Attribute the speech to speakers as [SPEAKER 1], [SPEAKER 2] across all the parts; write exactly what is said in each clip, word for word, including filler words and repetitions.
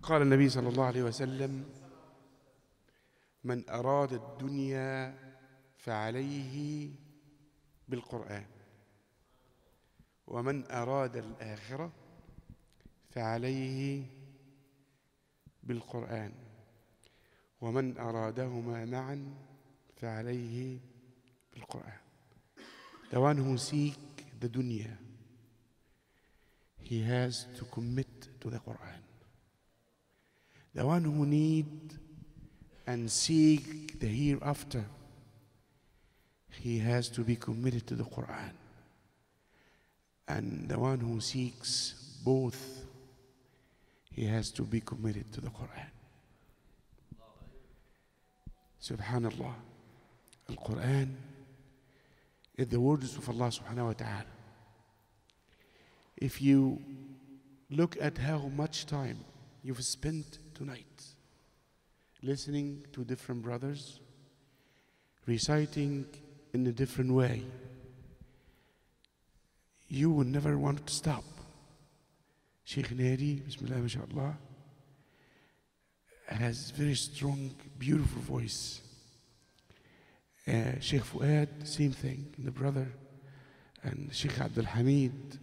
[SPEAKER 1] قال النبي صلى الله عليه وسلم: من أراد الدنيا فعليه بالقرآن، ومن أراد الآخرة فعليه بالقرآن، ومن أرادهما معا فعليه بالقرآن. The one who seek the dunya, he has to commit to the Quran. The one who need and seek the hereafter, he has to be committed to the Quran. And the one who seeks both, he has to be committed to the Quran. Subhanallah. Al-Quran is the words of Allah subhanahu wa ta'ala. If you look at how much time you've spent tonight listening to different brothers, reciting in a different way, you will never want to stop. Sheikh Nadi, Bismillah, MashaAllah, has very strong, beautiful voice. Uh, Sheikh Fuad, same thing, the brother. And Sheikh Abdul Hamid,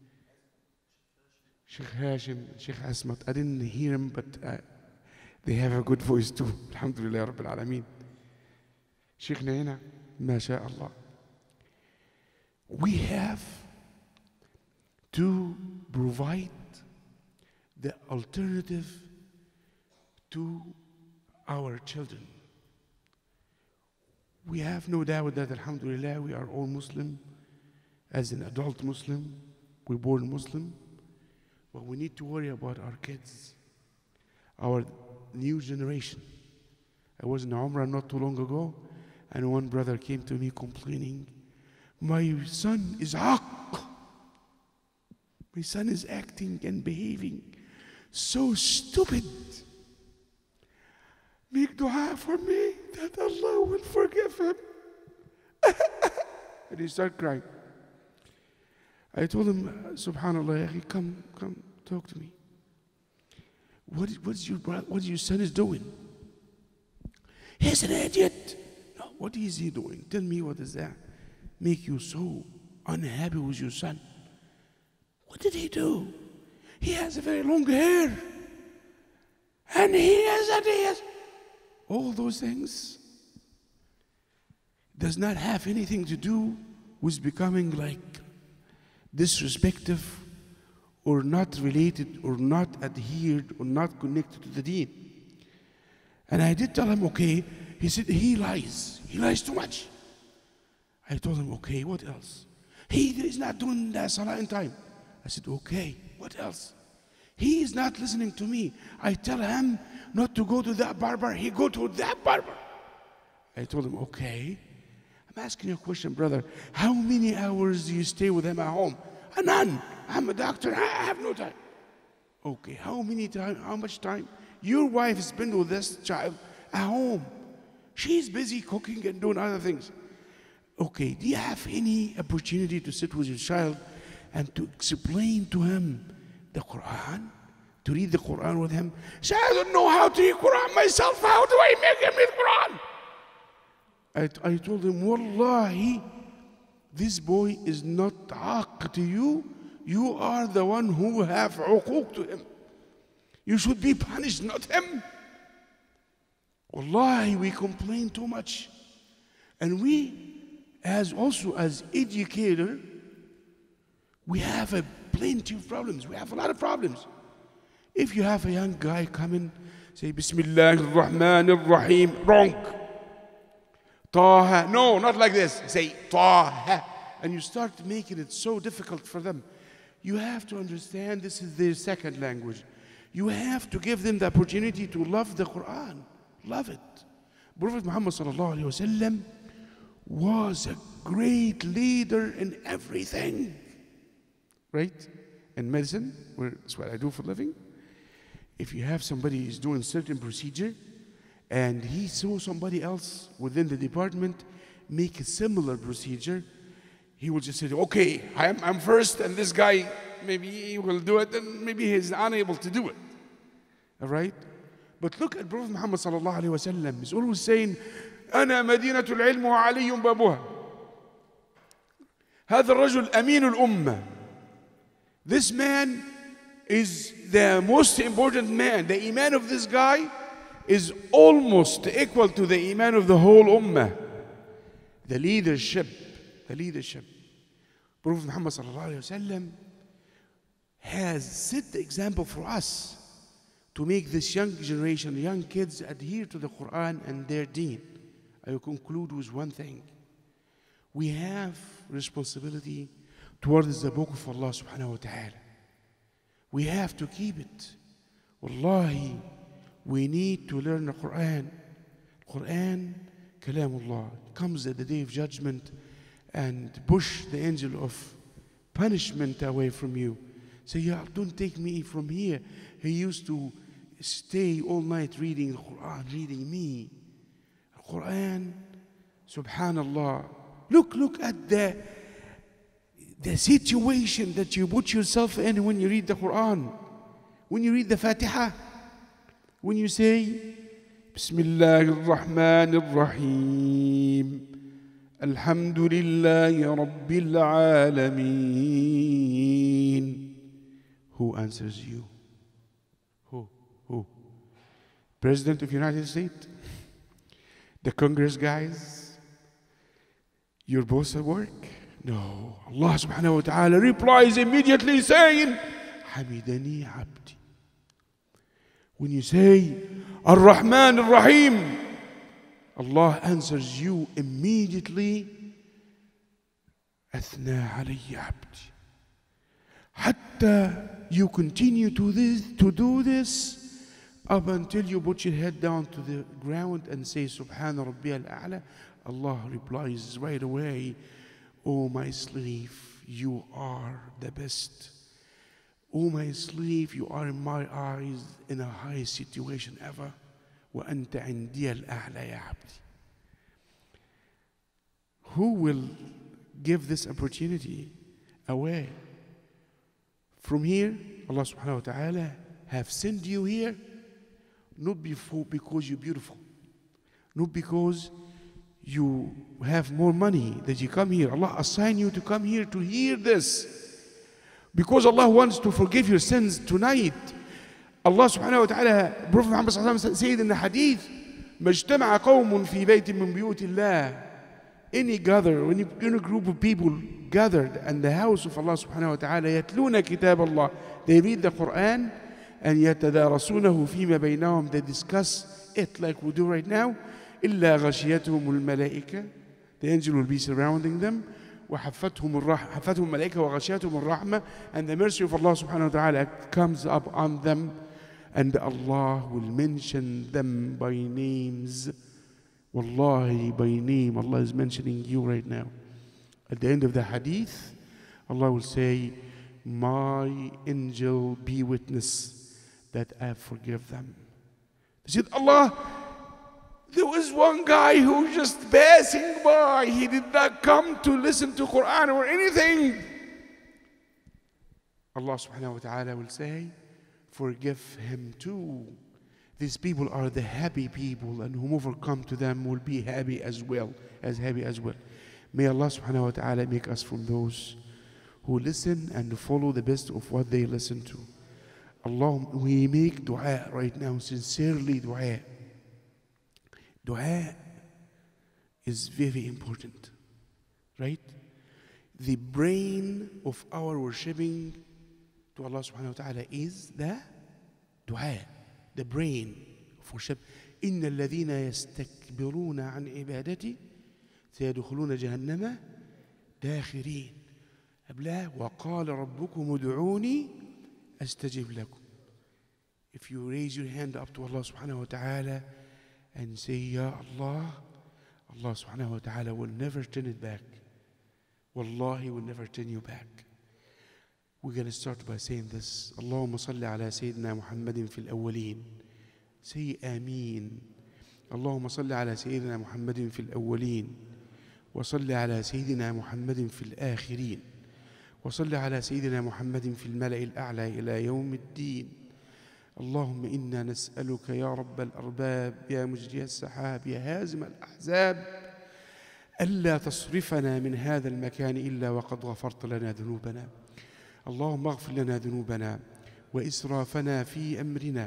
[SPEAKER 1] Sheikh Hashim, Sheikh Asmat. I didn't hear him, but uh, they have a good voice too. Alhamdulillah Rabbil Alameen. Sheikh Naina, MashaAllah. We have to provide the alternative to our children. We have no doubt that, alhamdulillah, we are all Muslim. As an adult Muslim, we're born Muslim. But we need to worry about our kids, our new generation. I was in Umrah not too long ago, and one brother came to me complaining, my son is aq. My son is acting and behaving so stupid. Make dua for me that Allah will forgive him. And he started crying. I told him, Subhanallah, come, come, talk to me. What, what's your brother, what your son is doing? He's an idiot. No, what is he doing? Tell me, what does that make you so unhappy with your son? What did he do? He has a very long hair. And he has a he has all those things does not have anything to do with becoming like disrespectful or not related or not adhered or not connected to the deen. And I did tell him, okay. He said, he lies. He lies too much. I told him, okay, what else? He is not doing the salah in time. I said, okay, what else? He is not listening to me. I tell him not to go to that barber. He go to that barber. I told him, okay. I'm asking you a question, brother. How many hours do you stay with him at home? None. I'm a doctor. I have no time. Okay, how many time? How much time? Your wife spends with this child at home. She's busy cooking and doing other things. Okay, do you have any opportunity to sit with your child and to explain to him the Quran? To read the Quran with him? Say, I don't know how to read Quran myself. How do I make him read Quran? I, I told him, Wallahi, this boy is not aq to you. You are the one who have uquq to him. You should be punished, not him. Wallahi, we complain too much. And we, as also as educator, we have a plenty of problems. We have a lot of problems. If you have a young guy come in, say, Bismillah ar-Rahman ar-Rahim, wrong. Taha, no, not like this. Say, Taha. And you start making it so difficult for them. You have to understand this is their second language. You have to give them the opportunity to love the Quran. Love it. Prophet Muhammad sallallahu alaihi wasallam was a great leader in everything. Right? In medicine, where that's what I do for a living. If you have somebody who's doing certain procedure and he saw somebody else within the department make a similar procedure, he will just say, okay, I'm, I'm first, and this guy, maybe he will do it, and maybe he's unable to do it. All right? But look at Prophet Muhammad sallallahu alayhi wa sallam. He's always saying, أنا مدينة العلم وعلي بابها. هذا الرجل أمين الأمة. This man is the most important man. The iman of this guy is almost equal to the iman of the whole ummah. The leadership, the leadership. Prophet Muhammad sallallahu alayhi wa sallam has set the example for us to make this young generation, young kids, adhere to the Quran and their deen. I will conclude with one thing. We have responsibility towards the book of Allah subhanahu wa ta'ala. We have to keep it. Wallahi, we need to learn the Quran. Quran, Kalamullah, comes at the day of judgment and push the angel of punishment away from you. Say, yeah, don't take me from here. He used to stay all night reading the Quran, reading me. The Quran, subhanallah. Look, look at the, the situation that you put yourself in when you read the Quran. When you read the Fatiha, when you say, Bismillah ar-Rahman ar-Rahim, Alhamdulillahi Rabbil Alameen. Who answers you? Who? Who? President of the United States? The Congress guys? Your boss at work? No. Allah subhanahu wa ta'ala replies immediately saying, Hamidani abdi. When you say, Ar-Rahman Ar-Rahim, Allah answers you immediately, Athna alayya abdi. Hatta you continue to this, to do this up until you put your head down to the ground and say, Subhana Rabbi al-A'la. Allah replies right away, Oh my slave, you are the best. Oh my slave, you are in my eyes in a high situation ever. وَأَنْتَ عِنْدِيَ الْأَعْلَى يَا عَبْدِ. Who will give this opportunity away? From here, Allah subhanahu wa ta'ala have sent you here, not before because you're beautiful, not because you have more money that you come here. Allah assigned you to come here to hear this. Because Allah wants to forgive your sins tonight. Allah subhanahu wa ta'ala, Prophet Muhammad sallallahu alayhi wa sallam said in the hadith, مَجْتَمَعَ قَوْمٌ فِي بَيْتٍ مِّن بِيُوتِ اللَّهِ. Any gather, any, any group of people gathered in the house of Allah subhanahu wa ta'ala, يَتْلُونَ كِتَابَ اللَّهِ. They read the Quran, and يَتَدَارَسُونَهُ فِيمَا بَيْنَهُم. They discuss it like we do right now. إِلَّا غَشِيَتْهُمُ الْمَلَائِكَةِ. The angel will be surrounding them. وحفتهم الرحمة حفتهم الملائكة وغشيتهم الرحمة, and the mercy of Allah subhanahu wa ta'ala comes up on them, and Allah will mention them by names. Wallahi, by name. Allah is mentioning you right now. At the end of the hadith, Allah will say, my angel be witness that I forgive them. They said, Allah, there was one guy who was just passing by. He did not come to listen to Quran or anything. Allah subhanahu wa ta'ala will say, forgive him too. These people are the happy people, and whomever come to them will be happy as well, as happy as well. May Allah subhanahu wa ta'ala make us from those who listen and follow the best of what they listen to. Allah, we make dua right now, sincerely dua. Dua is very important, right? The brain of our worshipping to Allah subhanahu wa ta'ala is the dua, the brain of worship. إِنَّ الَّذِينَ يَسْتَكْبِرُونَ عَنْ عِبَادَتِي سَيَدْخُلُونَ جَهَنَّمَ دَاخِرِينَ. قبلها وَقَالَ رَبُّكُمُ ادْعُونِي أَسْتَجِبْ لَكُمْ. If you raise your hand up to Allah subhanahu wa ta'ala and say, Ya Allah, Allah subhanahu wa ta'ala will never turn it back. Wallahi, will never turn you back. We're going to start by saying this. Allahumma salli ala Sayyidina Muhammadin fil awwaleen. Say Ameen. Allahumma salli ala Sayyidina Muhammadin fil awwaleen. Wa salli ala Sayyidina Muhammadin fil akhirin. Wa salli ala Sayyidina Muhammadin fil mala'i al-a'la ila yawm ad-din. اللهم إنا نسألك يا رب الأرباب يا مجري السحاب يا هازم الأحزاب ألا تصرفنا من هذا المكان إلا وقد غفرت لنا ذنوبنا. اللهم اغفر لنا ذنوبنا وإسرافنا في أمرنا.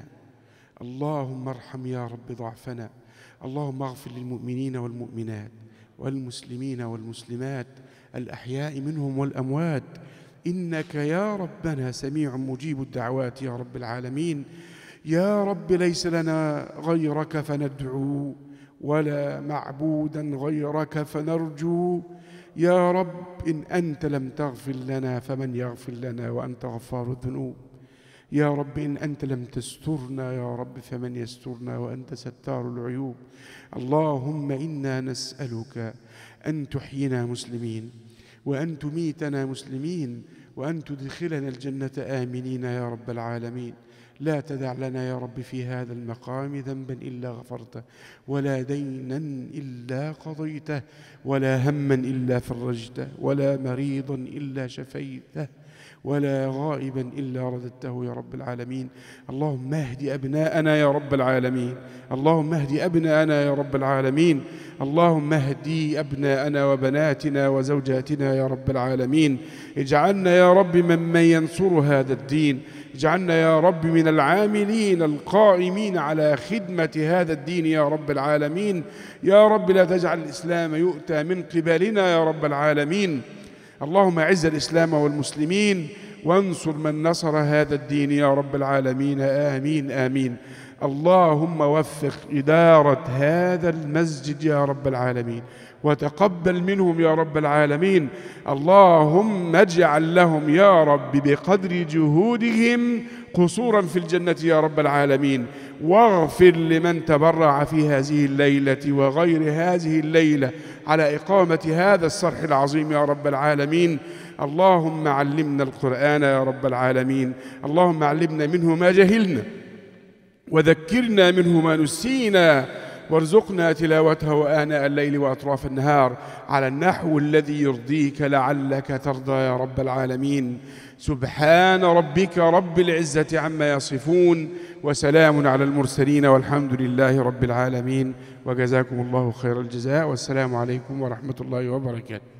[SPEAKER 1] اللهم ارحم يا رب ضعفنا. اللهم اغفر للمؤمنين والمؤمنات والمسلمين والمسلمات الأحياء منهم والأموات، إنك يا ربنا سميع مجيب الدعوات يا رب العالمين. يا رب ليس لنا غيرك فندعو ولا معبودا غيرك فنرجو. يا رب إن أنت لم تغفر لنا فمن يغفر لنا وأنت غفار الذنوب. يا رب إن أنت لم تسترنا يا رب فمن يسترنا وأنت ستار العيوب. اللهم إنا نسألك أن تحيينا مسلمين وأن تميتنا مسلمين وأن تدخلنا الجنة آمنين يا رب العالمين. لا تدع لنا يا رب في هذا المقام ذنبا إلا غفرته ولا دينا إلا قضيته ولا هما إلا فرجته ولا مريضا إلا شفيته ولا غائبا إلا رددته يا رب العالمين. اللهم اهد أبناءنا يا رب العالمين. اللهم اهد أبناءنا يا رب العالمين. اللهم اهدي أبناءنا وبناتنا وزوجاتنا يا رب العالمين. اجعلنا يا رب ممن ينصر هذا الدين. اجعلنا يا رب من العاملين القائمين على خدمة هذا الدين يا رب العالمين. يا رب لا تجعل الإسلام يؤتى من قبلنا يا رب العالمين. اللهم أعز الإسلام والمسلمين وانصر من نصر هذا الدين يا رب العالمين. آمين آمين. اللهم وفق إدارة هذا المسجد يا رب العالمين وتقبل منهم يا رب العالمين. اللهم اجعل لهم يا رب بقدر جهودهم قصورا في الجنة يا رب العالمين. واغفر لمن تبرع في هذه الليلة وغير هذه الليلة على إقامة هذا الصرح العظيم يا رب العالمين. اللهم علمنا القرآن يا رب العالمين. اللهم علمنا منه ما جهلنا وذكرنا منه ما نسينا وارزقنا تلاوته آناء الليل وأطراف النهار على النحو الذي يرضيك لعلك ترضى يا رب العالمين. سبحان ربك رب العزة عما يصفون وسلام على المرسلين والحمد لله رب العالمين. وجزاكم الله خير الجزاء والسلام عليكم ورحمة الله وبركاته.